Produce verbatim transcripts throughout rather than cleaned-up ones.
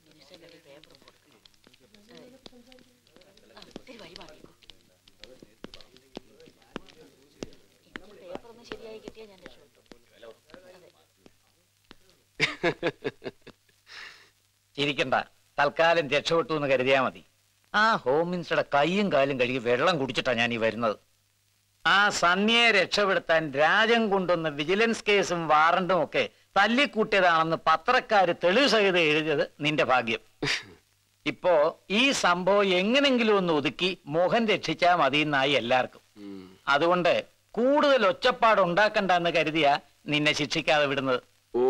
പേപ്പറൊന്നും ശരിയായി കിട്ടിയാ ഞാൻ രക്ഷപ്പെട്ടു. ചിരിക്കണ്ട, തൽക്കാലം രക്ഷപ്പെട്ടു എന്ന് കരുതിയാ മതി. ആ ഹോം മിനിസ്റ്ററുടെ കൈയും കാലും കഴുകി വെള്ളം കുടിച്ചിട്ടാ ഞാൻ ഈ വരുന്നത്. ആ സന്ധ്യയെ രക്ഷപ്പെടുത്താൻ രാജൻ കൊണ്ടുവന്ന വിജിലൻസ് കേസും വാറണ്ടും ഒക്കെ തല്ലിക്കൂട്ടിയതാണെന്ന് പത്രക്കാര് തെളിവ് സഹിതം എഴുതിയത് നിന്റെ ഭാഗ്യം. ഇപ്പോ ഈ സംഭവം എങ്ങനെങ്കിലും ഒന്ന് ഒതുക്കി മോഹൻ രക്ഷിച്ചാ മതിയെന്നായി എല്ലാവർക്കും. അതുകൊണ്ട് കൂടുതൽ ഒച്ചപ്പാട് ഉണ്ടാക്കണ്ടെന്ന് കരുതിയാ നിന്നെ ശിക്ഷിക്കാതെ വിടുന്നത്. ഓ,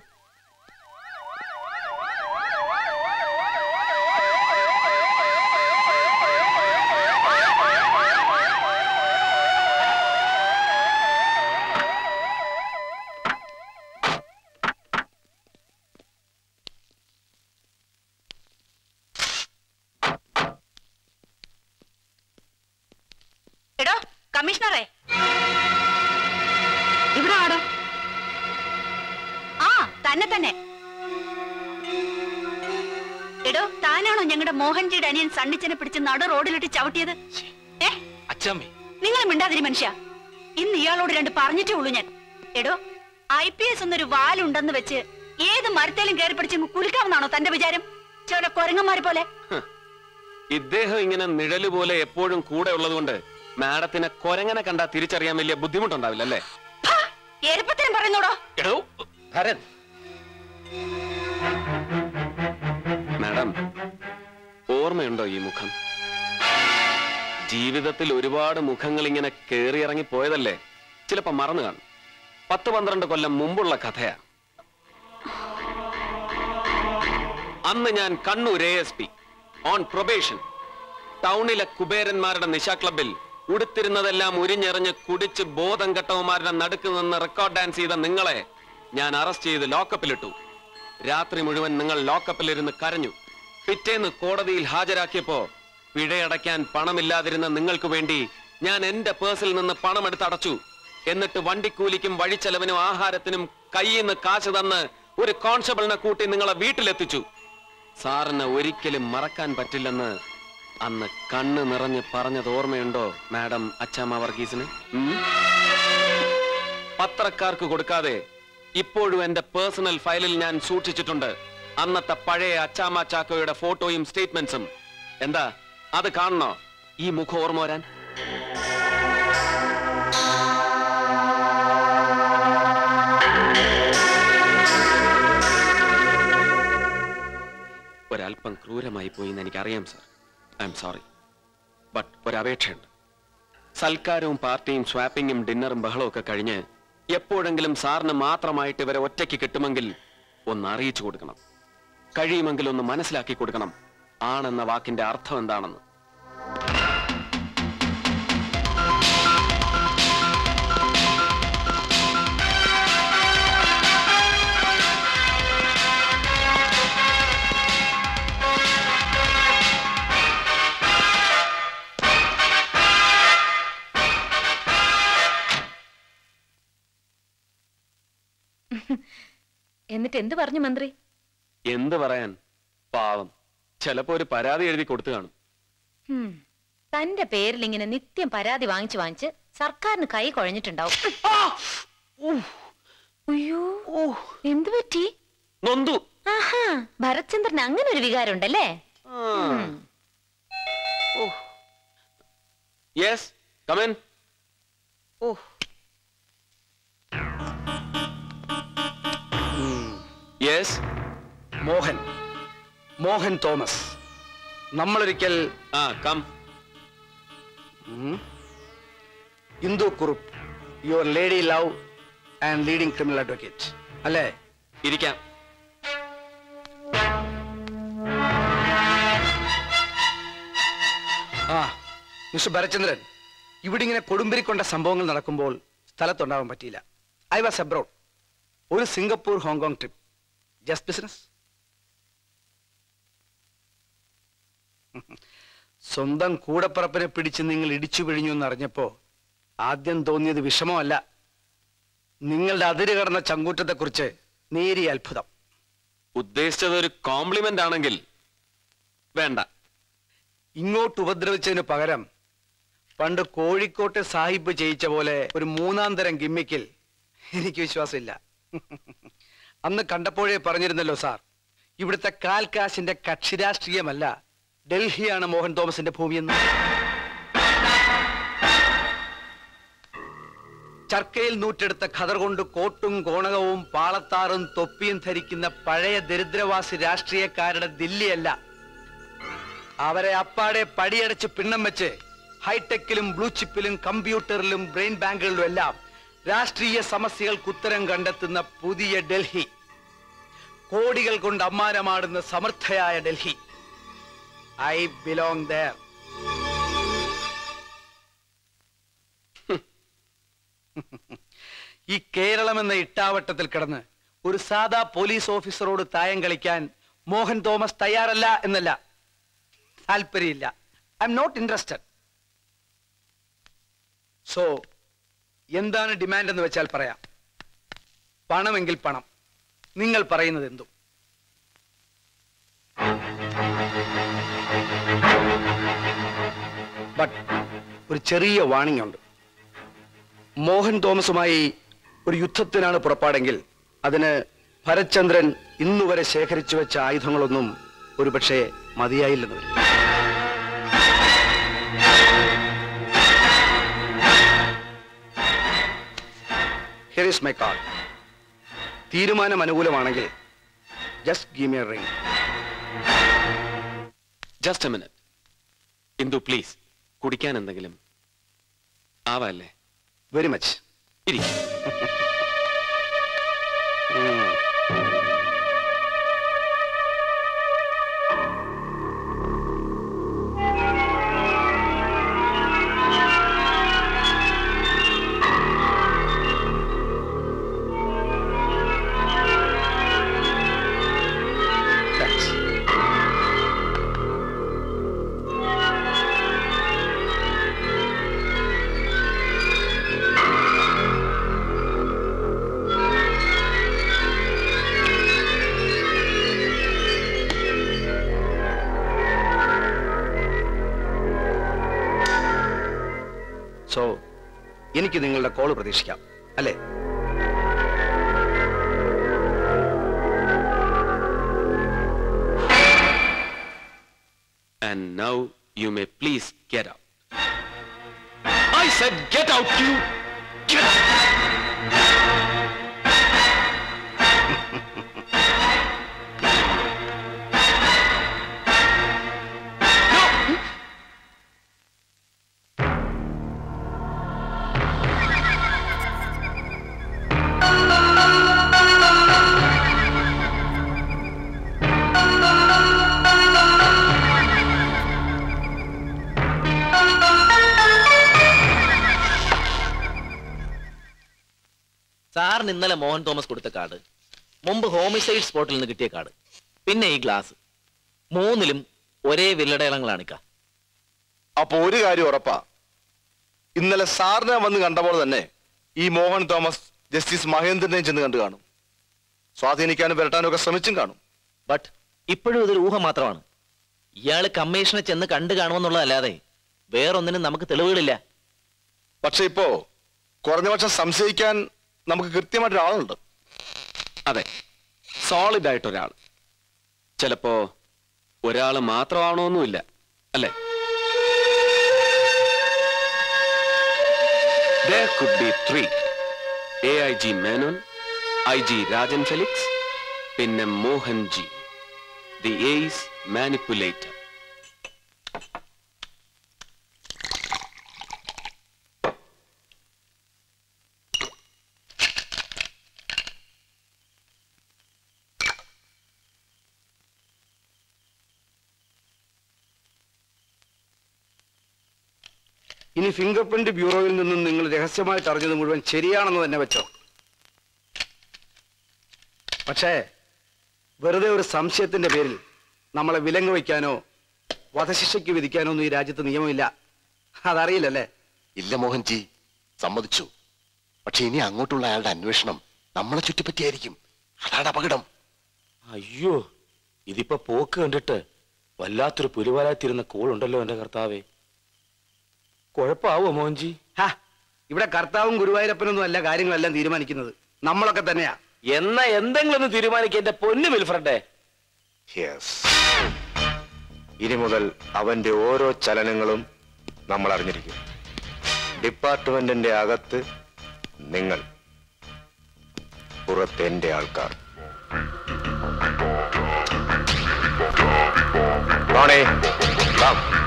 കമ്മീഷണറെ, ഇവിടെ ആടോ. ആ തന്നെ തന്നെ. എടോ, താനാണോ ഞങ്ങളുടെ മോഹൻജിയുടെ അനിയൻ സണ്ണിച്ചനെ പിടിച്ച് നട റോഡിലിട്ട് ചവിട്ടിയത്? ഏ, നിങ്ങൾ മിണ്ടാതിരി മനുഷ്യ. ഇന്ന് ഇയാളോട് രണ്ട് പറഞ്ഞിട്ടേ ഉള്ളൂ ഞാൻ. എടോ, ഐ പി എസ് എന്നൊരു വാലുണ്ടെന്ന് വെച്ച് ഏത് മരത്തേലും കയറി പിടിച്ച് കുലുക്കാമെന്നാണോ തന്റെ വിചാരം? ചില കൊരങ്ങന്മാരെ പോലെ. ഇദ്ദേഹം ഇങ്ങനെ നിഴല് പോലെ എപ്പോഴും കൂടെ ഉള്ളതുകൊണ്ട് മാഡത്തിനെ കൊരങ്ങനെ കണ്ടാ തിരിച്ചറിയാൻ വലിയ ബുദ്ധിമുട്ടുണ്ടാവില്ല അല്ലേ? എരുപ്പത്തിനും പറയുന്നോടോ. മാഡം, ഓർമ്മയുണ്ടോ ഈ മുഖം? ജീവിതത്തിൽ ഒരുപാട് മുഖങ്ങൾ ഇങ്ങനെ കേറിയിറങ്ങി പോയതല്ലേ, ചിലപ്പോ മറന്നു കാണും. പത്ത് പന്ത്രണ്ട് കൊല്ലം മുമ്പുള്ള കഥയാ. അന്ന് ഞാൻ Kannur A S P on probation. ടൗണിലെ കുബേരന്മാരുടെ നിശാ ക്ലബിൽ ഉടുത്തിരുന്നതെല്ലാം ഉരിഞ്ഞെറിഞ്ഞ് കുടിച്ച് ബോധം കെട്ടവന്മാരുടെ നടുക്ക് നിന്ന് റെക്കോർഡ് ഡാൻസ് ചെയ്ത നിങ്ങളെ ഞാൻ അറസ്റ്റ് ചെയ്ത് ലോക്കപ്പിലിട്ടു. രാത്രി മുഴുവൻ നിങ്ങൾ ലോക്കപ്പിലിരുന്ന് കരഞ്ഞു. പിറ്റേന്ന് കോടതിയിൽ ഹാജരാക്കിയപ്പോ പിഴയടയ്ക്കാൻ പണമില്ലാതിരുന്ന നിങ്ങൾക്ക് വേണ്ടി ഞാൻ എന്റെ പേഴ്സിൽ നിന്ന് പണമെടുത്ത് അടച്ചു. എന്നിട്ട് വണ്ടിക്കൂലിക്കും വഴിച്ചെലവിനും ആഹാരത്തിനും കയ്യിൽ നിന്ന് കാശ് തന്ന് ഒരു കോൺസ്റ്റബിളിനെ കൂട്ടി നിങ്ങളെ വീട്ടിലെത്തിച്ചു. സാറിന് ഒരിക്കലും മറക്കാൻ പറ്റില്ലെന്ന് അന്ന് കണ്ണ് നിറഞ്ഞ് പറഞ്ഞത് ഓർമ്മയുണ്ടോ മാഡം അച്ചാമ്മ വർഗീസിന്? പത്രക്കാർക്ക് കൊടുക്കാതെ ഇപ്പോഴും എന്റെ പേഴ്സണൽ ഫയലിൽ ഞാൻ സൂക്ഷിച്ചിട്ടുണ്ട് അന്നത്തെ പഴയ അച്ചാമ്മ ചാക്കോയുടെ ഫോട്ടോയും സ്റ്റേറ്റ്മെന്റ്സും. എന്താ അത് കാണണോ ഈ മുഖം ഓർമ്മ വരാൻ? ഒരല്പം ക്രൂരമായി പോയി എന്ന് എനിക്കറിയാം sir. I am sorry. But ഒരപേക്ഷയുണ്ട്. സൽക്കാരവും പാർട്ടിയും സ്വാപ്പിങ്ങും ഡിന്നറും ബഹളവും ഒക്കെ കഴിഞ്ഞ് എപ്പോഴെങ്കിലും സാറിന് മാത്രമായിട്ട് ഇവരെ ഒറ്റയ്ക്ക് കിട്ടുമെങ്കിൽ ഒന്ന് അറിയിച്ചു കൊടുക്കണം. കഴിയുമെങ്കിൽ ഒന്ന് മനസ്സിലാക്കി കൊടുക്കണം ആണെന്ന വാക്കിന്റെ അർത്ഥം എന്താണെന്ന്. എന്നിട്ട് എന്ത് പറഞ്ഞു മന്ത്രി? എന്ത് പറയാൻ, പാവം ചിലപ്പോ ഒരു പരാതി എഴുതി കൊടുത്തു കാണും. തന്റെ പേരിൽ ഇങ്ങനെ നിത്യം പരാതി വാങ്ങിച്ചു വാങ്ങിച്ച് സർക്കാരിന് കൈ കുഴഞ്ഞിട്ടുണ്ടാവും. അയ്യോ, എന്തു പറ്റി? നൊന്തു. ആഹാ, ഭരത്ചന്ദ്രന് അങ്ങനെ ഒരു വികാരം ഉണ്ടല്ലേ? Yes, come in. Oh, yes, Mohan Mohan Thomas. നമ്മളൊരിക്കൽ ആ come. Indu Kurup, your lady love and leading criminal advocate അല്ലേ? ഇരിക്കാം. ആ മിസ്റ്റർ ഭരചന്ദ്രൻ, ഇവിടെ ഇങ്ങനെ കൊടുമ്പിരിക്കൊണ്ട സംഭവങ്ങൾ നടക്കുമ്പോൾ സ്ഥലത്തുണ്ടാവാൻ പറ്റിയില്ല. I was abroad. ഒരു Singapore Hong Kong trip. Just business. സ്വന്തം കൂടപ്പറപ്പിനെ പിടിച്ച് നിങ്ങൾ ഇടിച്ചു പിഴിഞ്ഞു എന്നറിഞ്ഞപ്പോ ആദ്യം തോന്നിയത് വിഷമമല്ല, നിങ്ങളുടെ അതിര് കടന്ന ചങ്കൂറ്റത്തെക്കുറിച്ച് നേരിയ അത്ഭുതം. ഉദ്ദേശിച്ചത് ഒരു കോംപ്ലിമെന്റ് ആണെങ്കിൽ വേണ്ട. ഇങ്ങോട്ട് ഉപദ്രവിച്ചതിന് പകരം പണ്ട് കോഴിക്കോട്ടെ സാഹിബ് ചെയ്യിച്ച പോലെ ഒരു മൂന്നാം തരം ഗിമ്മിക്കിൽ എനിക്ക് വിശ്വാസമില്ല. അന്ന് കണ്ടപ്പോഴേ പറഞ്ഞിരുന്നല്ലോ സാർ, ഇവിടുത്തെ കാൽകാശിന്റെ കക്ഷി രാഷ്ട്രീയമല്ല, ഡൽഹിയാണ് മോഹൻ തോമസിന്റെ ഭൂമിയെന്ന്. ചർക്കയിൽ നൂറ്റെടുത്ത ഖദർ കൊണ്ട് കോട്ടും കോണകവും പാളത്താറും തൊപ്പിയും ധരിക്കുന്ന പഴയ ദരിദ്രവാസി രാഷ്ട്രീയക്കാരുടെ ദില്ലിയല്ല. അവരെ അപ്പാടെ പടിയടച്ച് പിണ്ണം വെച്ച് ഹൈടെക്കിലും ബ്ലൂ ചിപ്പിലും കമ്പ്യൂട്ടറിലും ബ്രെയിൻ ബാങ്കുകളിലും എല്ലാം രാഷ്ട്രീയ സമസ്യകൾക്ക് ഉത്തരം കണ്ടെത്തുന്ന പുതിയ ഡൽഹി, കോടികൾ കൊണ്ട് അമ്മാനമാടുന്ന സമർത്ഥയായ ഡൽഹി. I belong there. ഈ കേരളം എന്ന ഇട്ടാവട്ടത്തിൽ കിടന്ന് ഒരു സാധാ പോലീസ് ഓഫീസറോട് തായം കളിക്കാൻ മോഹൻ തോമസ് തയ്യാറല്ല എന്നല്ല, താല്പര്യമില്ല. I am not interested. So എന്താണ് ഡിമാൻഡ് എന്ന് വെച്ചാൽ പറയാം. പണമെങ്കിൽ പണം, നിങ്ങൾ പറയുന്നത് എന്തും. ബട്ട് ഒരു ചെറിയ വാണിംഗ് ഉണ്ട്. മോഹൻ തോമസുമായി ഒരു യുദ്ധത്തിനാണ് പുറപ്പാടെങ്കിൽ അതിന് ഭരത്ചന്ദ്രൻ ഇന്നുവരെ ശേഖരിച്ചു വെച്ച ആയുധങ്ങളൊന്നും ഒരുപക്ഷെ മതിയായില്ലെന്ന് വരും. Here is my card. തീരുമാനം അനുകൂലമാണെങ്കിൽ just give me a ring. Just a minute. ഇന്ദു പ്ലീസ്, കുടിക്കാൻ എന്തെങ്കിലും ആവല്ലേ? Very much. ഇരിക്കും. സോ എനിക്ക് നിങ്ങളുടെ കോൾ പ്രതീക്ഷിക്കാം അല്ലേ? And now you may please get out. I said get out, you! Get out! സാറിന് ഇന്നലെ മോഹൻ തോമസ് കൊടുത്ത കാർഡ്, മുമ്പ് ഹോമിസൈഡ് സ്പോട്ടിൽ നിന്ന് കിട്ടിയ കാർഡ്, പിന്നെ ഈ ഗ്ലാസ്, മൂന്നിലും ഒരേ വില്ലടയാളങ്ങളാണിക്ക. അപ്പൊ ഒരു കാര്യം ഉറപ്പാ, ഇന്നലെ സാറിനെ വന്ന് കണ്ടപ്പോൾ തന്നെ ഈ മോഹൻ തോമസ് ജസ്റ്റിസ് മഹേന്ദ്രനെയും ചെന്ന് കണ്ടു കാണും. സ്വാധീനിക്കാനും വരട്ടാനും ഒക്കെ ശ്രമിച്ചും കാണും. ബട്ട് ഇപ്പോഴും ഇതൊരു ഊഹം മാത്രമാണ്. ഇയാള് കമ്മീഷനെ ചെന്ന് കണ്ടു കാണുമെന്നുള്ളതല്ലാതെ വേറൊന്നിനും നമുക്ക് തെളിവുകളില്ല. പക്ഷെ ഇപ്പോ കുറഞ്ഞപക്ഷം സംശയിക്കാൻ നമുക്ക് കൃത്യമായിട്ടൊരാളുണ്ട്. അതെ, സോളിഡ് ആയിട്ട് ഒരാൾ. ചിലപ്പോ ഒരാള് മാത്രമാണോന്നുമില്ല, അല്ലേ? There could be three. A I G Menon, I G Rajan Felix, പിന്നെ Mohan ji, the ace manipulator. ഇനി ഫിംഗർ പ്രിന്റ് ബ്യൂറോയിൽ നിന്നും നിങ്ങൾ രഹസ്യമായിട്ട് അറിഞ്ഞത് മുഴുവൻ ശരിയാണെന്ന് തന്നെ വെച്ചോ. പക്ഷേ വെറുതെ ഒരു സംശയത്തിന്റെ പേരിൽ നമ്മളെ വിലങ്ങ് വയ്ക്കാനോ വധശിക്ഷയ്ക്ക് വിധിക്കാനോ ഒന്നും ഈ രാജ്യത്ത് നിയമമില്ല. അതറിയില്ലല്ലേ? ഇല്ല മോഹൻജി, സമ്മതിച്ചു. പക്ഷെ ഇനി അങ്ങോട്ടുള്ള അയാളുടെ അന്വേഷണം നമ്മളെ ചുറ്റിപ്പറ്റിയായിരിക്കും. അതാണ് അപകടം. അയ്യോ, ഇതിപ്പോ പോക്ക് കണ്ടിട്ട് വല്ലാത്തൊരു പുലിവാലാത്തിരുന്ന കോളുണ്ടല്ലോ എന്റെ കർത്താവേ. കുഴപ്പാവോ മോഹൻജി? ഹാ, ഇവിടെ കർത്താവും ഗുരുവായൂരപ്പനൊന്നും അല്ല കാര്യങ്ങളെല്ലാം തീരുമാനിക്കുന്നത്, നമ്മളൊക്കെ തന്നെയാ. എന്നാ എന്തെങ്കിലും ഒന്ന് തീരുമാനിക്കുക എന്റെ പൊന്നു വിൽഫ്രണ്ടേ. യെസ്, ഇനി മുതൽ അവന്റെ ഓരോ ചലനങ്ങളും നമ്മൾ അറിഞ്ഞിരിക്കും. ഡിപ്പാർട്ട്മെന്റിന്റെ അകത്ത് നിങ്ങൾ, പുറത്ത് എന്റെ ആൾക്കാർ. Ronnie, come.